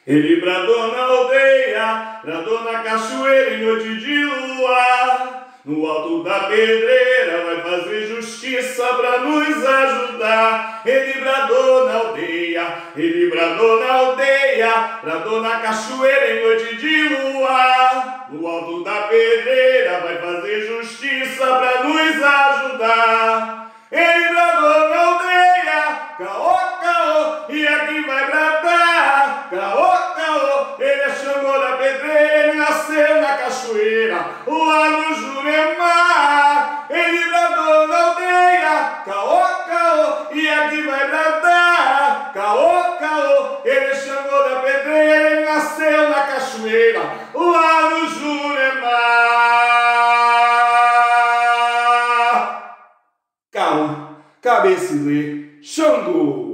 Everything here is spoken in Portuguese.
Ele bradou na aldeia, bradou na cachoeira em noite de lua. No alto da pedreira vai fazer justiça pra nos ajudar. Ele bradou na aldeia, ele bradou na aldeia, bradou na cachoeira em noite de lua. No alto da pedreira vai fazer justiça pra nos ajudar. Ele bradou na aldeia, caô, caô, e aqui vai bradar, caô, caô. Ele é Xangô da pedreira, ele nasceu na cachoeira, lá no Jurema. Ele bradou na aldeia, caô, caô, e aqui vai bradar, caô, caô. Ele é Xangô da pedreira, ele nasceu na cachoeira, lá no Jurema. Calma, cabecilê, Xangô.